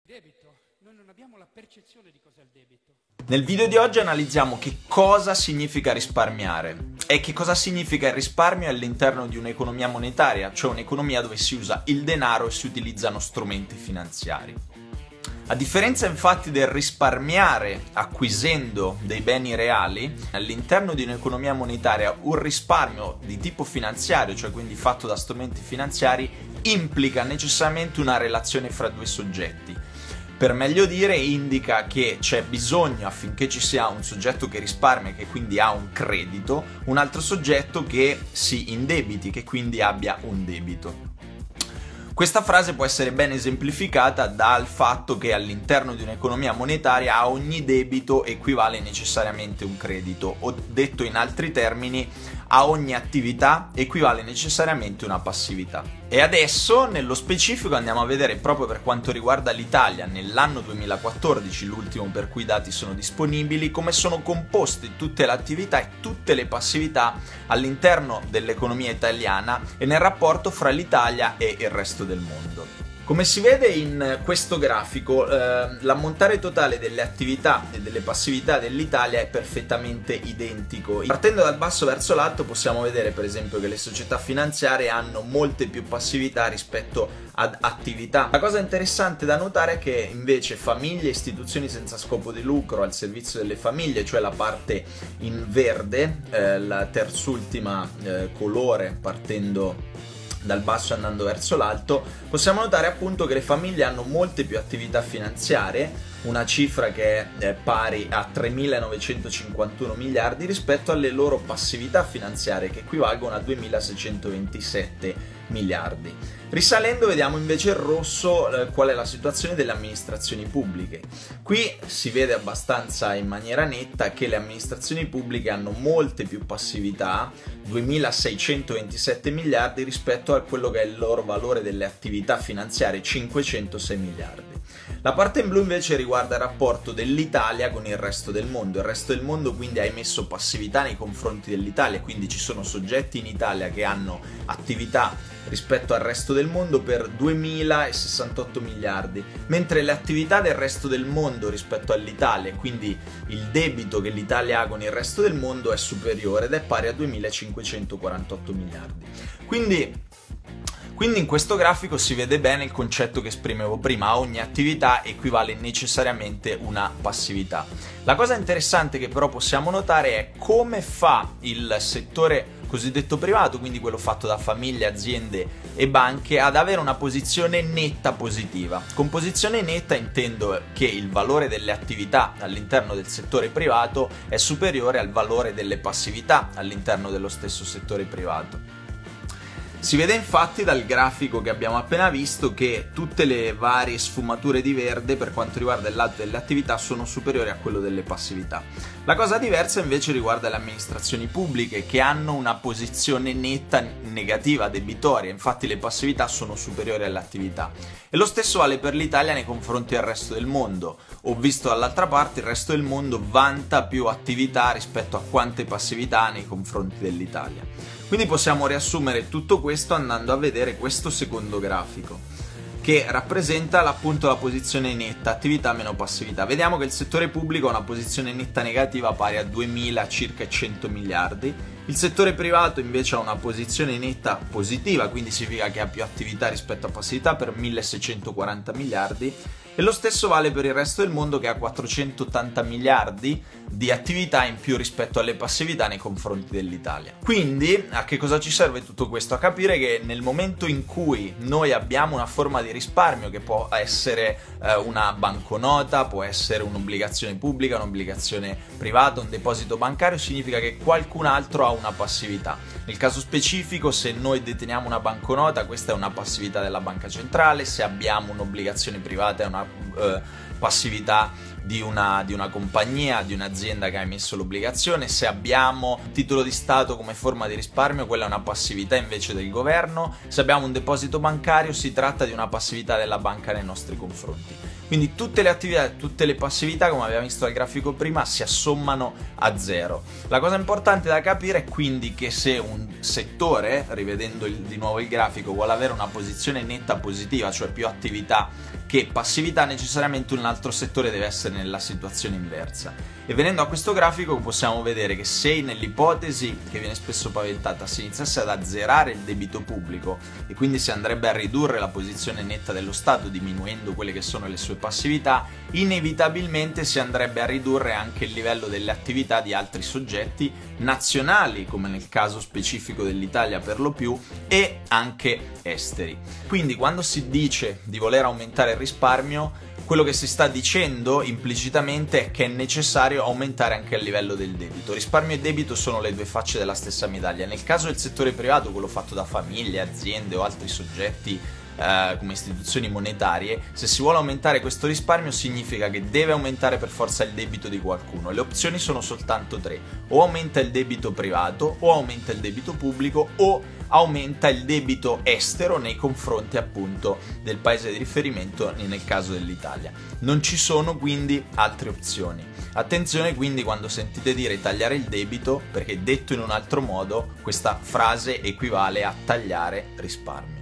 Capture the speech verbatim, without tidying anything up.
Debito? Noi non abbiamo la percezione di cos'è il debito. Nel video di oggi analizziamo che cosa significa risparmiare e che cosa significa il risparmio all'interno di un'economia monetaria, cioè un'economia dove si usa il denaro e si utilizzano strumenti finanziari. A differenza infatti del risparmiare acquisendo dei beni reali, all'interno di un'economia monetaria un risparmio di tipo finanziario, cioè quindi fatto da strumenti finanziari, implica necessariamente una relazione fra due soggetti. Per meglio dire, indica che c'è bisogno, affinché ci sia un soggetto che risparmia, che quindi ha un credito, un altro soggetto che si indebiti, che quindi abbia un debito. Questa frase può essere ben esemplificata dal fatto che all'interno di un'economia monetaria a ogni debito equivale necessariamente un credito, o detto in altri termini, a ogni attività equivale necessariamente una passività. E adesso, nello specifico, andiamo a vedere proprio per quanto riguarda l'Italia, nell'anno duemilaquattordici, l'ultimo per cui i dati sono disponibili, come sono composte tutte le attività e tutte le passività all'interno dell'economia italiana e nel rapporto fra l'Italia e il resto del mondo. Come si vede in questo grafico, eh, l'ammontare totale delle attività e delle passività dell'Italia è perfettamente identico. Partendo dal basso verso l'alto possiamo vedere per esempio che le società finanziarie hanno molte più passività rispetto ad attività. La cosa interessante da notare è che invece famiglie e istituzioni senza scopo di lucro al servizio delle famiglie, cioè la parte in verde, eh, la terzultima eh, colore partendo dal basso andando verso l'alto, possiamo notare appunto che le famiglie hanno molte più attività finanziarie, una cifra che è pari a tremilanovecentocinquantuno miliardi rispetto alle loro passività finanziarie che equivalgono a duemilaseicentoventisette miliardi. Risalendo vediamo invece il rosso eh, qual è la situazione delle amministrazioni pubbliche. Qui si vede abbastanza in maniera netta che le amministrazioni pubbliche hanno molte più passività, duemilaseicentoventisette miliardi rispetto a quello che è il loro valore delle attività finanziarie, cinquecentosei miliardi. La parte in blu invece riguarda il rapporto dell'Italia con il resto del mondo. Il resto del mondo quindi ha emesso passività nei confronti dell'Italia, quindi ci sono soggetti in Italia che hanno attività rispetto al resto del mondo per duemilasessantotto miliardi, mentre le attività del resto del mondo rispetto all'Italia, quindi il debito che l'Italia ha con il resto del mondo, è superiore ed è pari a duemilacinquecentoquarantotto miliardi. Quindi Quindi in questo grafico si vede bene il concetto che esprimevo prima: a ogni attività equivale necessariamente una passività. La cosa interessante che però possiamo notare è come fa il settore cosiddetto privato, quindi quello fatto da famiglie, aziende e banche, ad avere una posizione netta positiva. Con posizione netta intendo che il valore delle attività all'interno del settore privato è superiore al valore delle passività all'interno dello stesso settore privato. Si vede infatti dal grafico che abbiamo appena visto che tutte le varie sfumature di verde per quanto riguarda il lato delle attività sono superiori a quello delle passività. La cosa diversa invece riguarda le amministrazioni pubbliche, che hanno una posizione netta negativa, debitoria, infatti le passività sono superiori alle attività. E lo stesso vale per l'Italia nei confronti del resto del mondo. Ho visto dall'altra parte il resto del mondo vanta più attività rispetto a quante passività ha nei confronti dell'Italia. Quindi possiamo riassumere tutto questo andando a vedere questo secondo grafico, che rappresenta appunto la posizione netta, attività meno passività. Vediamo che il settore pubblico ha una posizione netta negativa pari a duemila circa cento miliardi, il settore privato invece ha una posizione netta positiva, quindi significa che ha più attività rispetto a passività, per milleseicentoquaranta miliardi, e lo stesso vale per il resto del mondo, che ha quattrocentottanta miliardi di attività in più rispetto alle passività nei confronti dell'Italia. Quindi a che cosa ci serve tutto questo? A capire che nel momento in cui noi abbiamo una forma di risparmio, che può essere eh, una banconota, può essere un'obbligazione pubblica, un'obbligazione privata, un deposito bancario, significa che qualcun altro ha una passività. Nel caso specifico, se noi deteniamo una banconota, questa è una passività della banca centrale; se abbiamo un'obbligazione privata è una eh, passività di una, di una compagnia, di un'azienda che ha emesso l'obbligazione; se abbiamo un titolo di Stato come forma di risparmio, quella è una passività invece del governo; se abbiamo un deposito bancario si tratta di una passività della banca nei nostri confronti. Quindi tutte le attività e tutte le passività, come abbiamo visto dal grafico prima, si assommano a zero. La cosa importante da capire è quindi che se un settore, rivedendo il, di nuovo il grafico, vuole avere una posizione netta positiva, cioè più attività che passività necessariamente un altro settore deve essere nella situazione inversa. E venendo a questo grafico possiamo vedere che se nell'ipotesi che viene spesso paventata si iniziasse ad azzerare il debito pubblico e quindi si andrebbe a ridurre la posizione netta dello Stato diminuendo quelle che sono le sue passività, inevitabilmente si andrebbe a ridurre anche il livello delle attività di altri soggetti nazionali, come nel caso specifico dell'Italia per lo più, e anche esteri. Quindi quando si dice di voler aumentare il risparmio, quello che si sta dicendo implicitamente è che è necessario aumentare anche il livello del debito. Risparmio e debito sono le due facce della stessa medaglia. Nel caso del settore privato, quello fatto da famiglie, aziende o altri soggetti eh, come istituzioni monetarie, se si vuole aumentare questo risparmio significa che deve aumentare per forza il debito di qualcuno. Le opzioni sono soltanto tre: o aumenta il debito privato, o aumenta il debito pubblico, o aumenta il debito estero nei confronti appunto del paese di riferimento, nel caso dell'Italia. Non ci sono quindi altre opzioni. Attenzione quindi quando sentite dire tagliare il debito, perché detto in un altro modo questa frase equivale a tagliare risparmio.